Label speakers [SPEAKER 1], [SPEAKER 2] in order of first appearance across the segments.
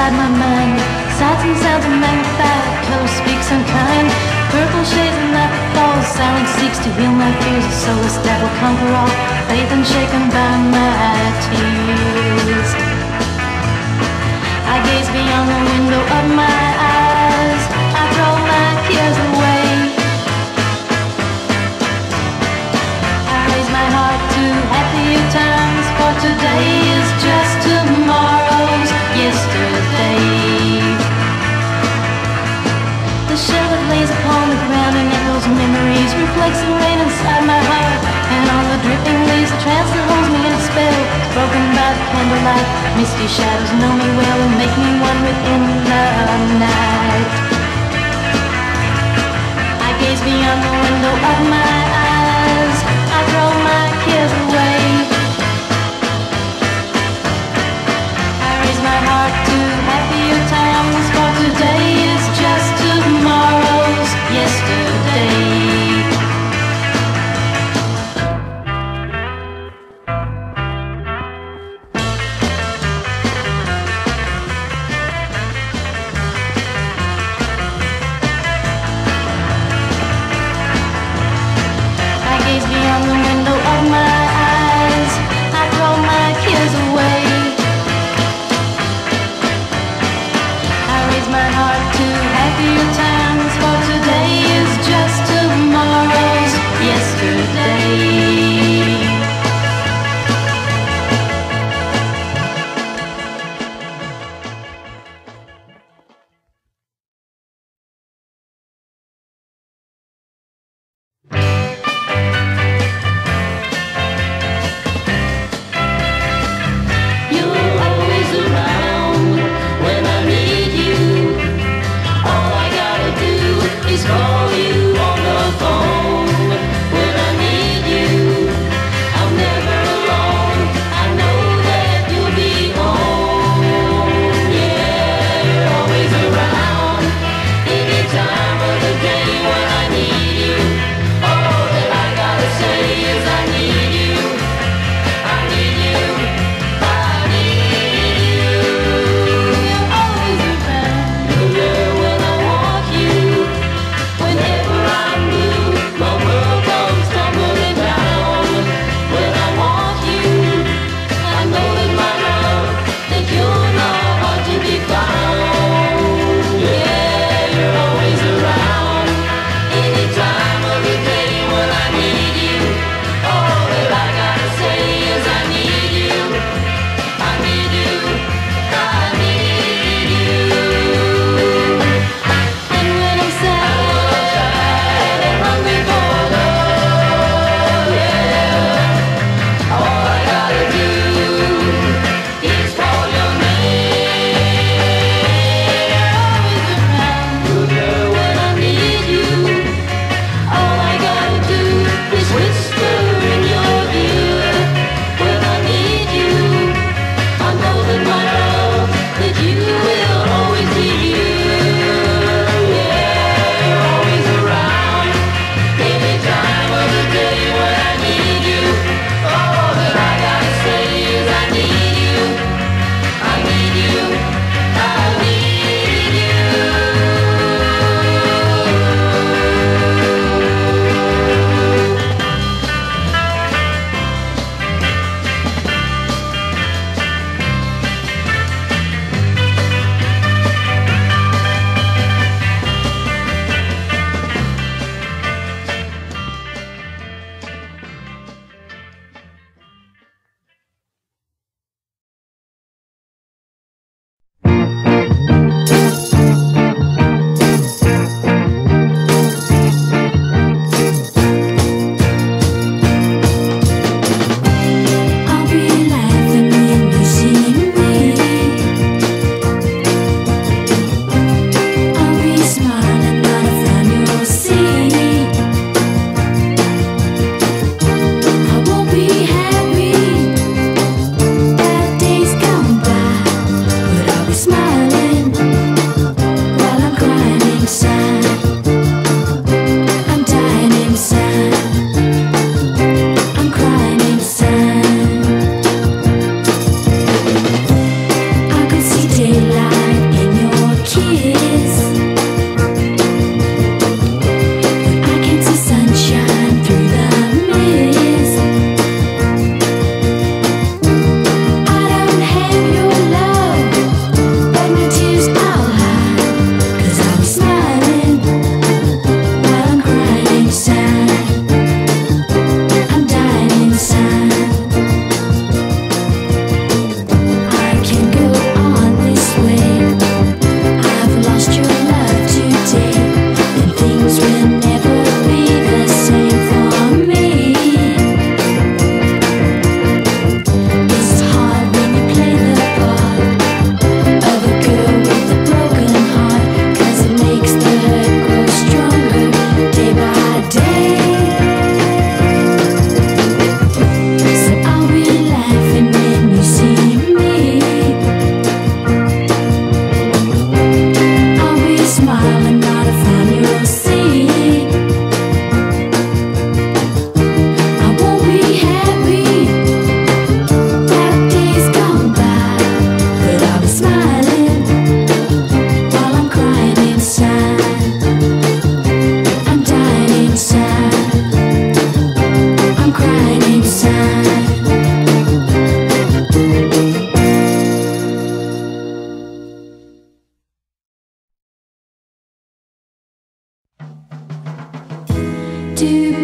[SPEAKER 1] inside my mind. Sights and sounds are magnified, color speaks unkind. Purple shades and nightfall, silence seeks to heal my fears. A soulless that will conquer all, faith unshaken by my tears. I gaze beyond the window of my eyes, I throw my cares away. I raise my heart to happier times, for today is just tomorrow's yesterday. The shell that lays upon the ground and echoes memories reflects the rain inside my heart. And on the dripping leaves the trance that holds me in a spell, broken by the candlelight. Misty shadows know me well and make me one within the night. I gaze beyond the window of my eyes, I throw my cares away. I raise my heart to happier times, for today is just tomorrow's yesterday.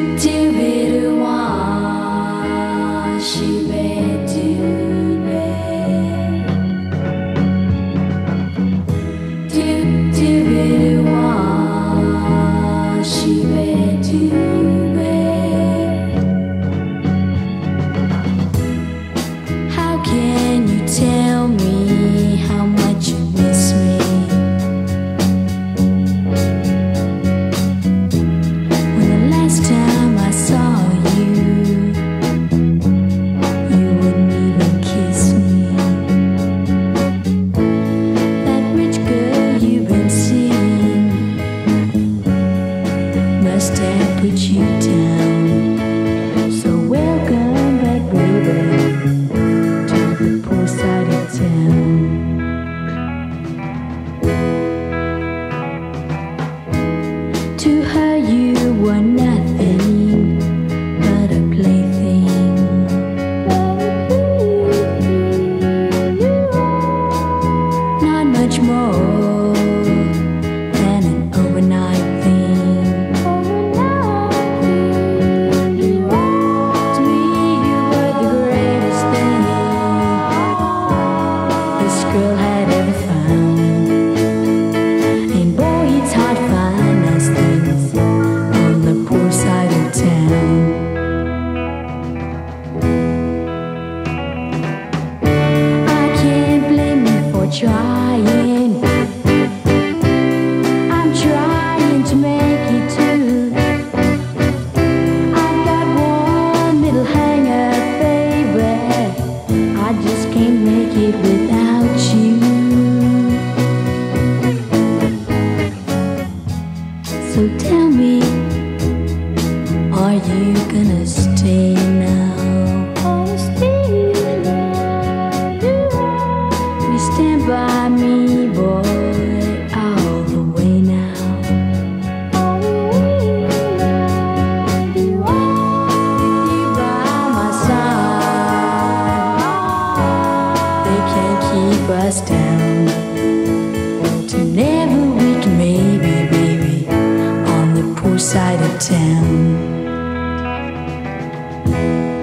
[SPEAKER 2] Side of town.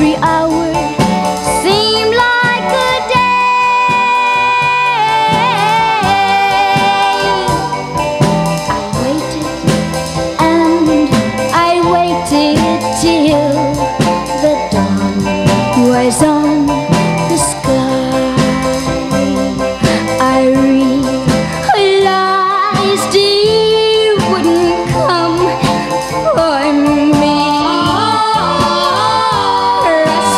[SPEAKER 2] every hour seemed like a day. I waited and I waited till the dawn was on the sky. I realized he wouldn't come for me.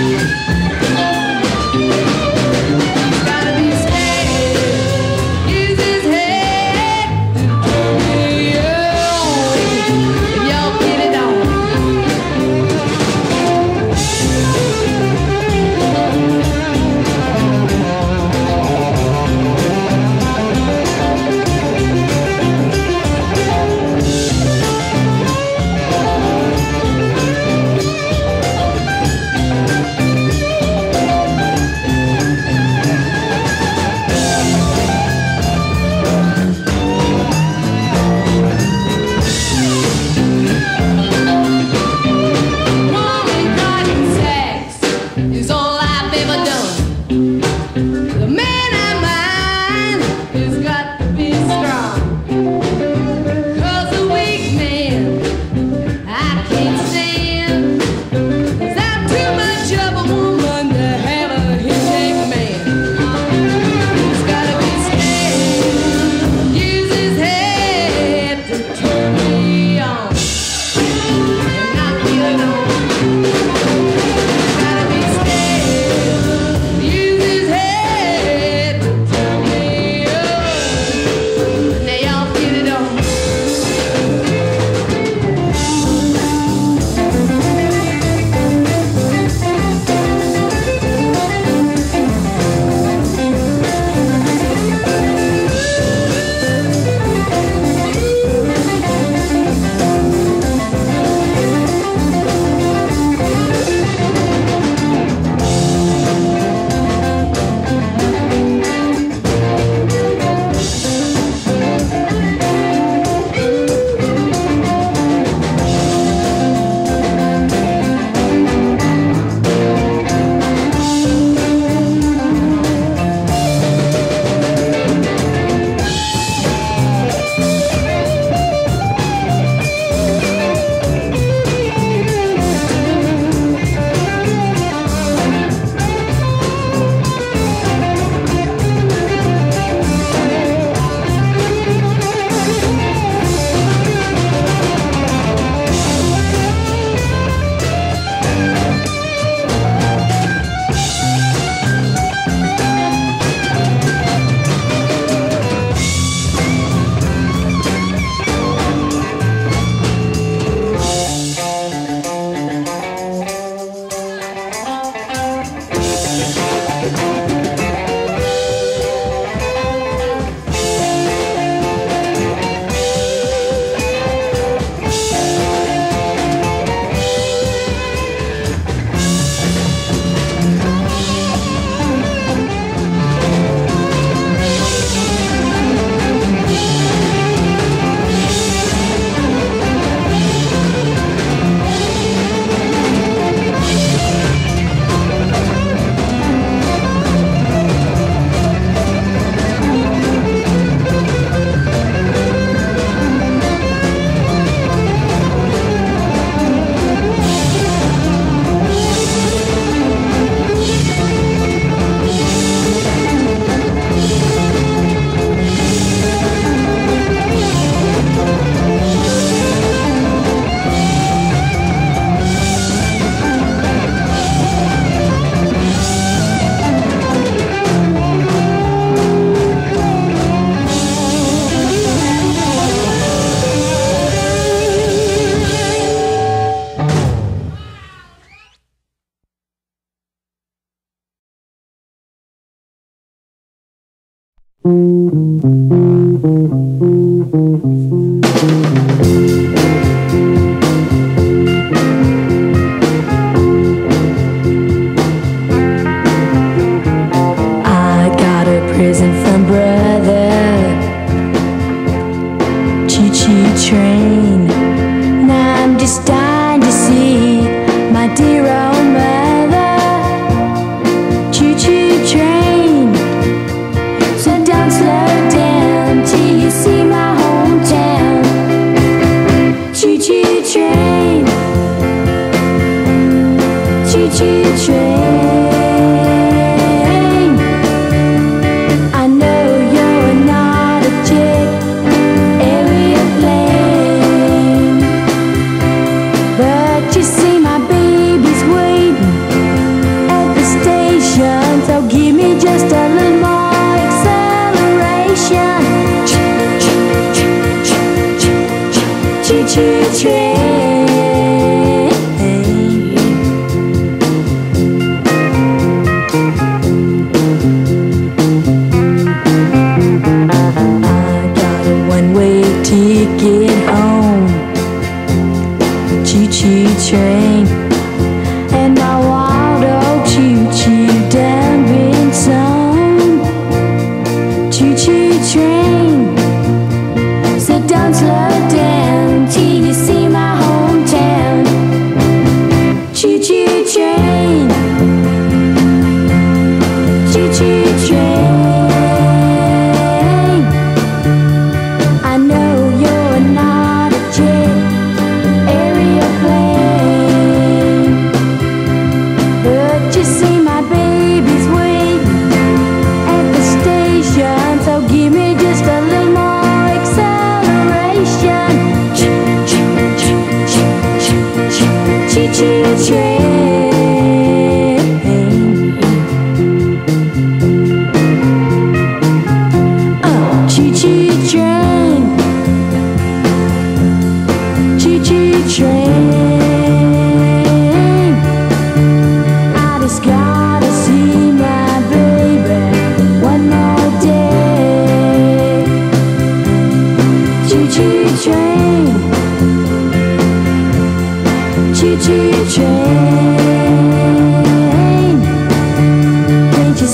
[SPEAKER 2] Slow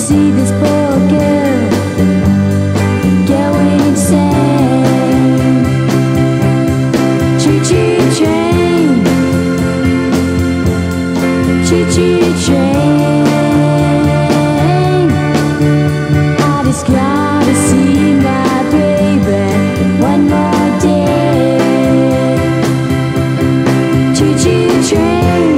[SPEAKER 2] see this poor girl going insane. Choo-choo train, choo-choo train. I just gotta see my baby one more day. Choo-choo train.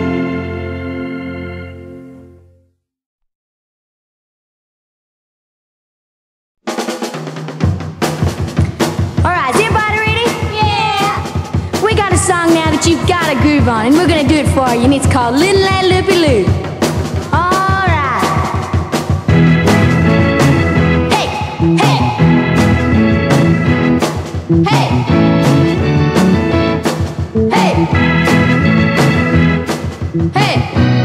[SPEAKER 2] Alright, is everybody ready? Yeah! We got a song now that you've got a groove on, and we're gonna do it for you, and it's called Little Land Loopy Loo. Alright. Hey! Hey! Hey! Hey! Hey!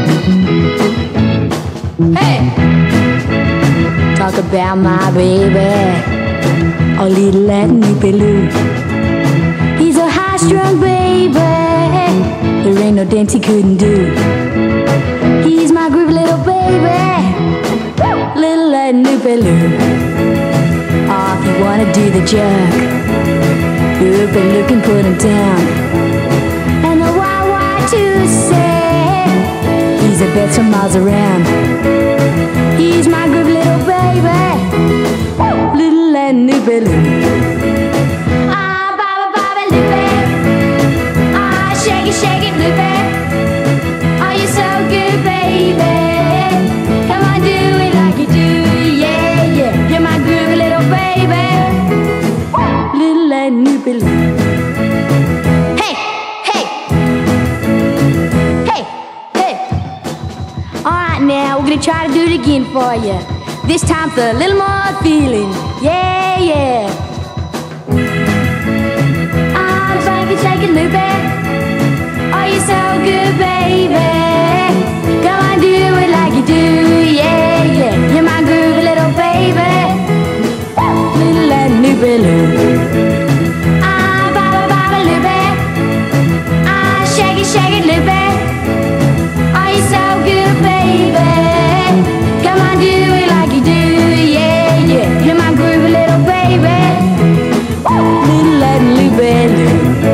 [SPEAKER 2] Hey! Talk about my baby, a little Latin loopy loo. He's a high-strung baby, there ain't no dance he couldn't do. He's my groovy little baby, little Latin loopy loo. Oh, if you wanna do the jerk, loopy loo can put him down. And the YY to say, he's the best from miles around. He's my groovy little baby, little Latin loopy loo. Ah, baba, baba, loopy. Ah, shake it, loopy. Oh, you're so good, baby. Come on, do it like you do, yeah, yeah. You're my groovy little baby, little Latin loopy loo. Hey, hey, hey, hey. All right, now we're gonna try to do it again for you. This time for a little more feeling, yeah, yeah. I'm shaking, shaking, loopy. Oh, you're so good, baby. Come on, do it like you do, yeah, yeah. You're my groovy little baby, little Latin loopy loo. Ah, baba, baba, loopy. Ah, shake it, loopy. Oh, you're so good, baby. Come on, do it like you do, yeah, yeah. You're my groovy little baby, little Latin loopy loo.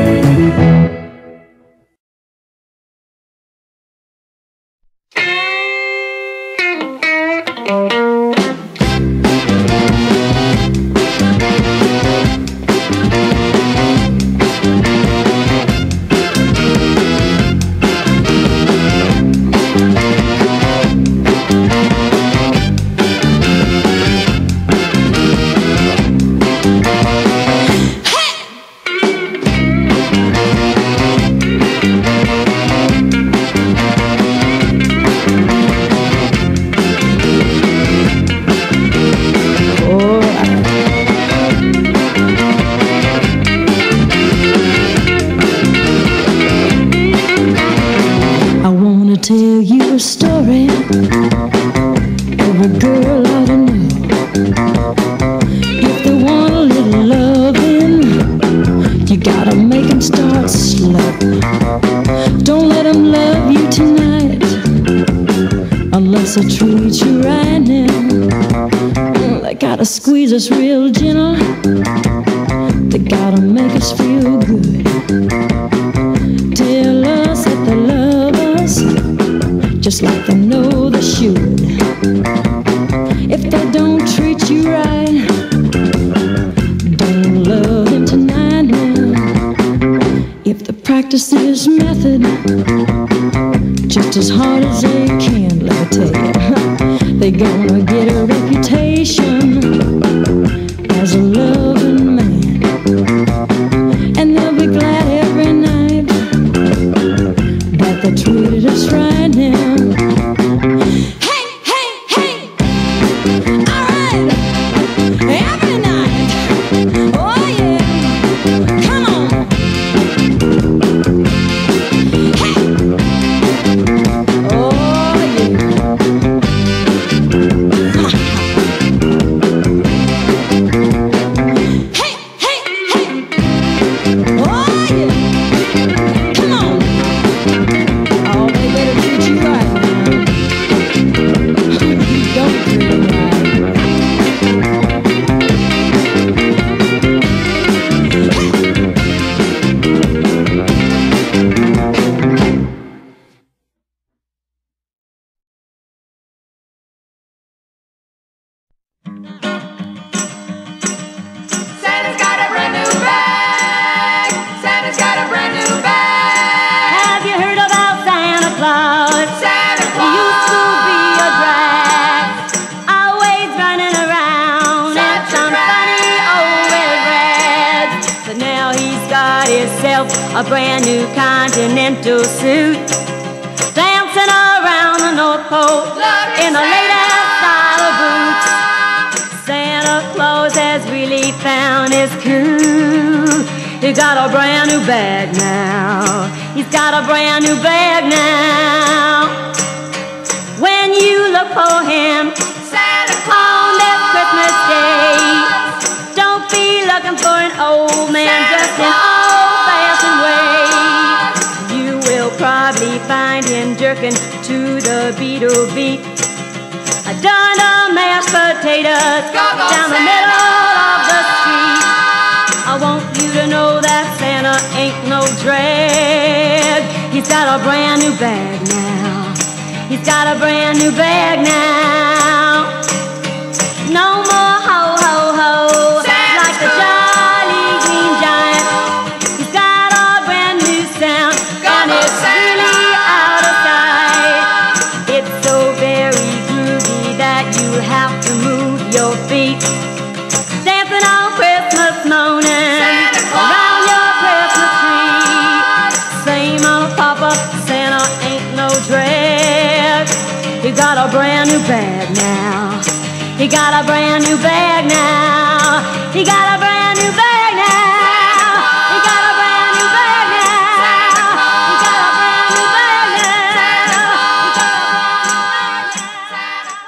[SPEAKER 2] I wanna tell you a story every girl ought to know. If they want a little loving, you gotta make them start slow. Don't let them love you tonight unless they treat you right now. They gotta squeeze us real gentle, they gotta make us feel good. Tell us that they love us just like they know they should. If they don't treat you right, don't love them tonight now. If the practice is method just as hard as they can, let me tell you, they're gonna get a reputation as a loving man. And they'll be glad every night that they treated us right now. Hey, hey, hey! All right! Every night! Oh yeah! Come on! Hey! Oh yeah!
[SPEAKER 3] Santa's got a brand new bag. Santa's got a brand new bag.
[SPEAKER 2] Have you heard about Santa Claus?
[SPEAKER 3] Santa
[SPEAKER 2] He used to be a drag, always running around in some funny old red rags. But now he's got himself a brand new Continental suit, dancing around the North Pole in the latest style of boots. Santa Claus has really found his cool. He got a brand new bag now. He's got a brand new bag now. When you look for him
[SPEAKER 3] Santa Claus
[SPEAKER 2] on this Christmas Day, don't be looking for an old man just an old-fashioned way. You will probably find him jerking to the Beatle beat, a dozen of mashed potatoes
[SPEAKER 3] Go-go
[SPEAKER 2] down the
[SPEAKER 3] Santa.
[SPEAKER 2] middle of the street. I want you to know that Santa ain't no drag. He's got a brand new bag now. He's got a brand new bag now. No more ho ho ho
[SPEAKER 3] Santa's
[SPEAKER 2] like the
[SPEAKER 3] cool.
[SPEAKER 2] Jolly Green Giant. He's got a brand new sound and
[SPEAKER 3] Go-go
[SPEAKER 2] it's
[SPEAKER 3] Santa.
[SPEAKER 2] really out of sight. It's so very groovy that you have to move your feet, dancing on Christmas morning
[SPEAKER 3] Santa Claus.
[SPEAKER 2] around your Christmas tree. Same old Papa, Santa ain't no drag. He got a brand new bag now. He got a brand new bag now. He got a brand new bag now. He got a brand new bag now. He got a brand new bag now. He got a brand new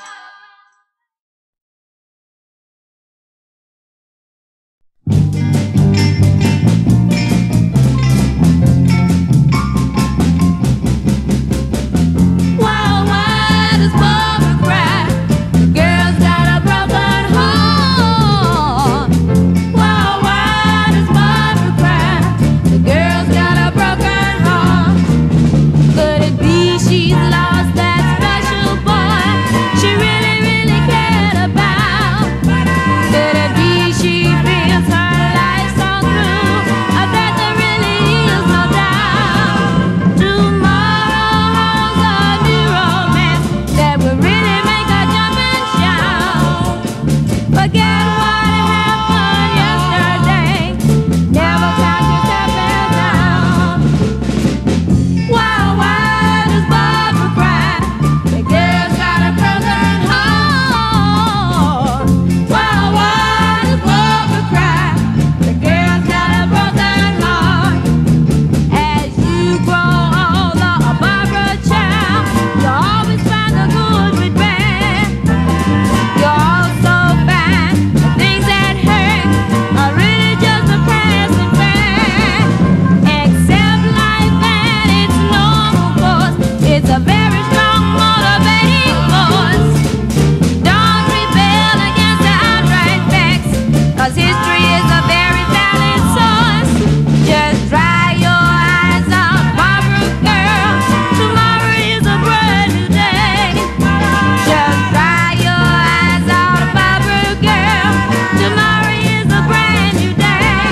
[SPEAKER 3] Wow, why does Barbara cry? The girl's got a broken heart. Wow, why does Barbara cry? The girl's got a broken heart. Could it be she's lost that special boy she really, really cared about? Could it be she feels her life's all through? I bet there really is no doubt. Tomorrow holds a new romance that will really make her jump and shout. Forget what happened yesterday. Never count yourself down. Wow, why does Barbara cry? The girl's got a broken heart. Wow, why does Barbara cry? The girl's got a broken heart. As you grow older, a Barbara child, you always find the good with bad. You also find the things that hurt are really just a passing fad. Accept life and its normal course. It's a very strong motivating force. Don't rebel against the outright facts, 'cause history is a very valid source. Just dry your eyes out, Barbara girl. Tomorrow is a brand new day. Just dry your eyes out, Barbara girl. Tomorrow is a brand new day.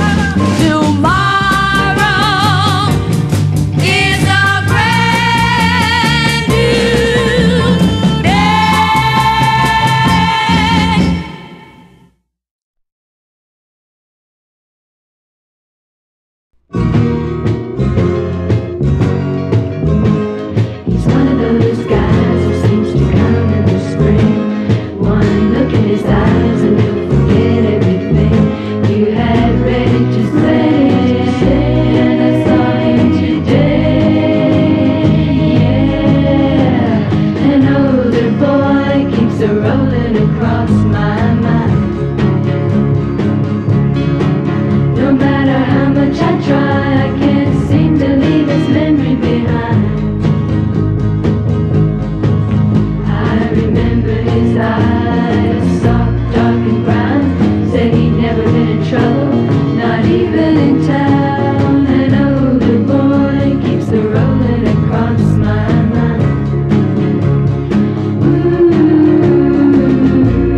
[SPEAKER 3] Tomorrow is a brand new day.
[SPEAKER 1] He's one of those guys who seems to come in the spring. One look in his eyes and you'll forget everything you had ready to say. And I saw him today. Yeah, an older boy keeps a rolling across my mind. No matter how much I try, I can't seem to leave his memory behind. I remember his eyes, soft, dark and brown. Said he'd never been in trouble, not even in town. An older boy keeps a rolling across my mind. Ooh.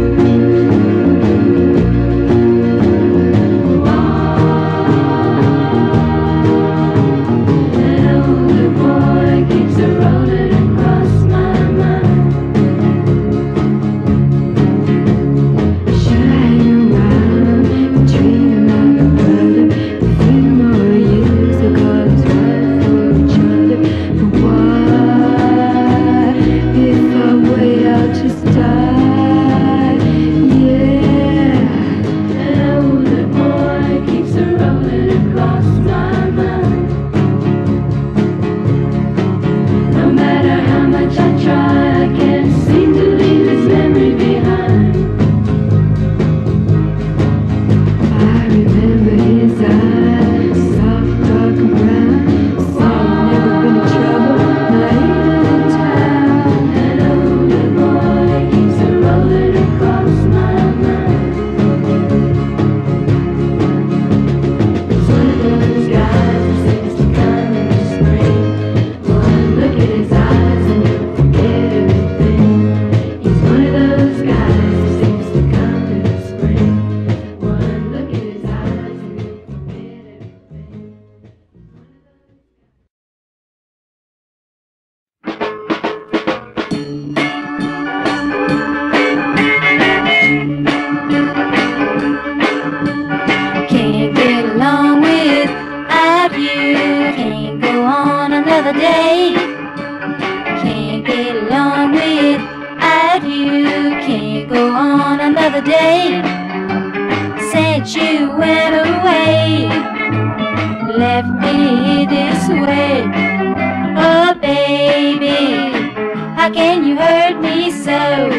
[SPEAKER 1] another day since you went away, left me this way. Oh baby, how can you hurt me so?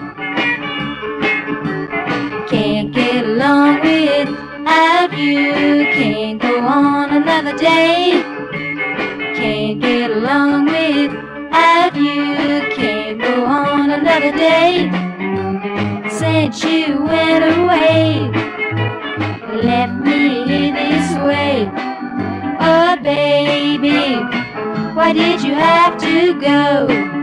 [SPEAKER 1] Can't get along without you, can't go on another day. Can't get along without you, can't go on another day since you went away, left me this way. Oh baby, why did you have to go?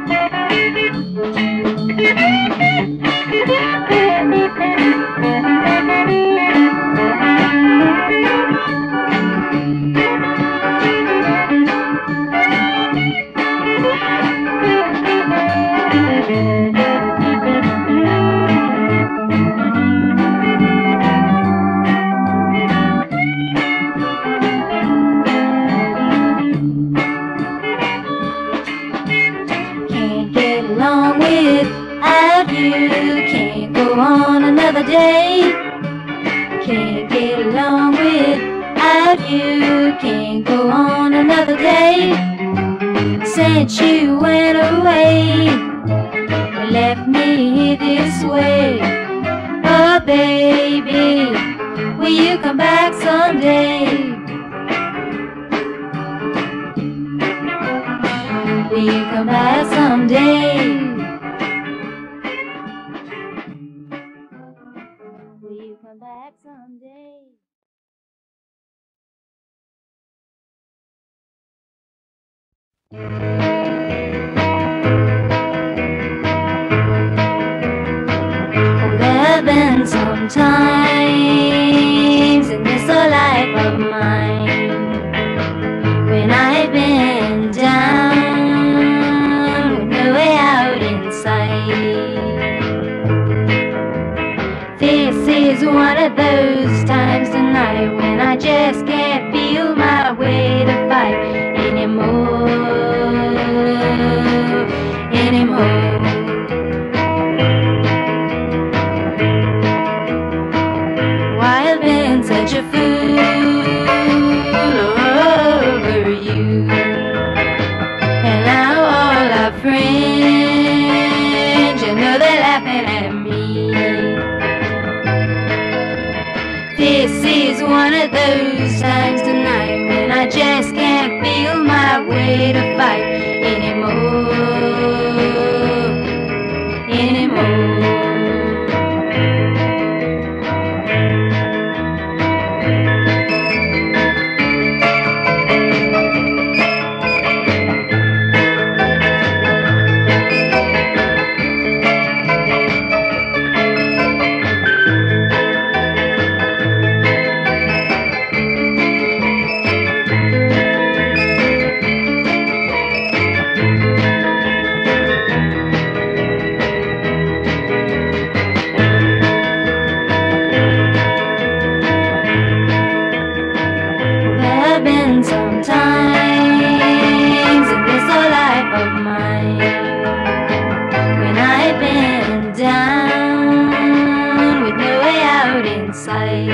[SPEAKER 1] Can't go on another day. Can't get along without you. Can't go on another day since you went away, left me this way. Oh baby, will you come back someday? Will you come back someday? Will you come back someday? Oh, there have been some times in this life of mine when I've been down with no way out in sight. This is one of those times tonight when I just can't feel my way to fight anymore. Why I've been such a fool over you, and now all our friends, you know they're laughing at me. This is one of those times tonight when I just can't feel my way to fight anymore. Sometimes in this life of mine when I've been down with no way out in sight.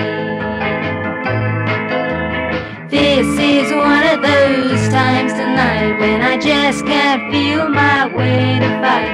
[SPEAKER 1] This is one of those times tonight when I just can't feel my way to fight